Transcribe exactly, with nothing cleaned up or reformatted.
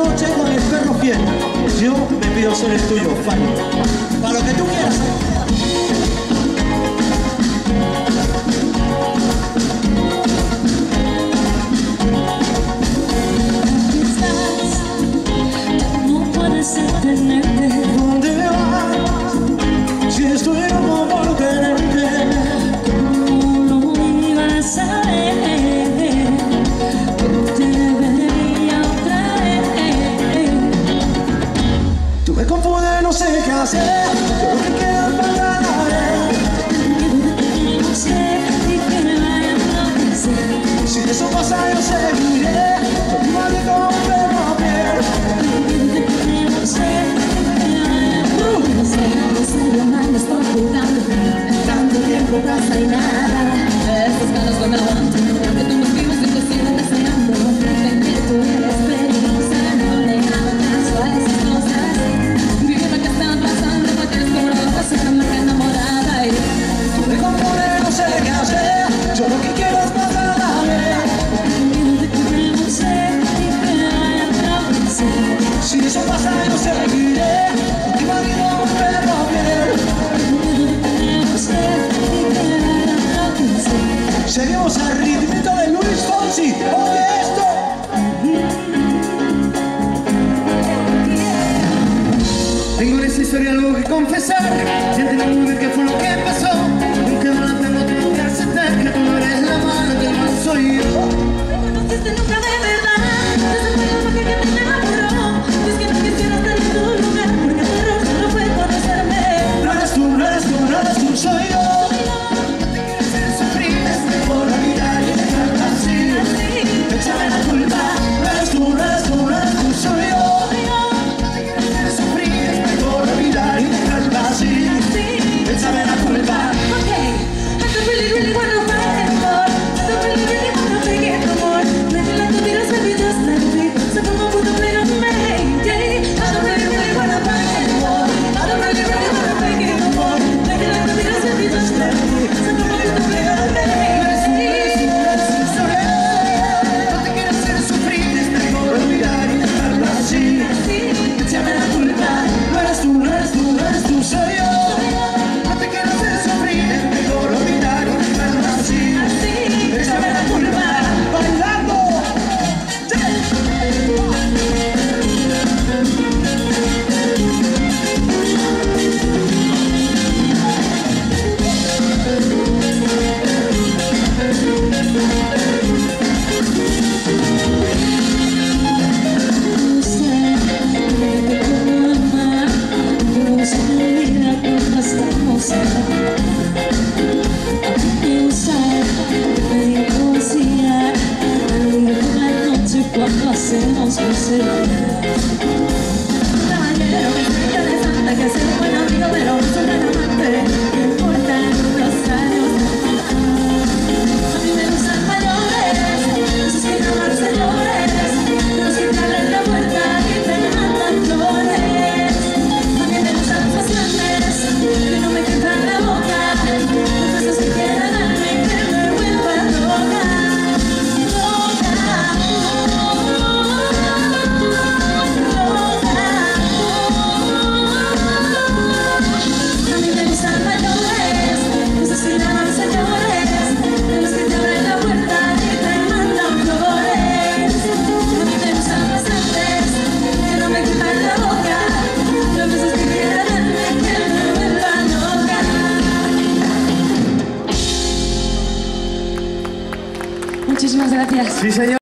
noche con el perro fiel. Yo me pido ser el tuyo, Fanny. Para lo que tú quieras. ¿Dónde vas? Si estoy loco por tenerte. ¿Cómo lo ibas a ver? Te vería otra vez. Tú me confundes, no sé qué hacer. Yo lo que quiero es pasar a ver. No sé y que me vaya a enloquecer. Si eso pasa yo seguiré contigo aquí como un perro a piel. No sé. Tanto tiempo pasa y nada. Estas ganas no me aguantan. Que tú me escribes y te siguen deseando. Dicen que tú eres peligrosa. No le hago caso a esas cosas. Dime lo que están pasando. Porque eres como una loca, soy una enamorada. Y tú me confundes, no sé qué hacer. Yo lo que quiero es pasar a ver. no sé y que me vaya a enloquecer. Si eso pasa yo seguiré contigo aquí como un perro a piel. Seguimos al ritmito de Luis Fonsi. Oye esto. Tengo en esa historia algo que confesar. Siénteme muy bien qué fue lo que pasó. Aunque no la tengo, tengo que aceptar que tú no eres la mala, que no soy yo. No conociste nunca de verdad. Desde el momento que me enamoró. Es que no quisiera estar en tu lugar. Porque tu error solo fue conocerme. No eres tú, no eres tú, no eres tú, soy yo. Por olvidar y dejarla así. Échame la culpa. No eres tú, no eres tú, no eres tú, soy yo. No te quieres hacer sufrir. Por olvidar y dejarla así. Échame la culpa. Okay, I don't really, really wanna fight anymore. I don't really, really wanna take it no more. Maybe like the Beatles, maybe just like me. So come on, put the plate on me. Yeah, I don't really, really wanna fight anymore. I don't really, really wanna take it no more. Maybe like the Beatles, maybe just like me. So come on, put the plate on me. Cuando hacemos crecer caballero, que soy interesante, que soy un buen amigo, pero no soy un gran amante. No importa los años. A mí me gustan mayores, esos que llaman señores, los que te abren la puerta y te mandan flores. A mí me gustan los grandes, que no me quedan la boca, los besos que quieran darme y que me vuelvan loca. Muchísimas gracias. Sí, señor.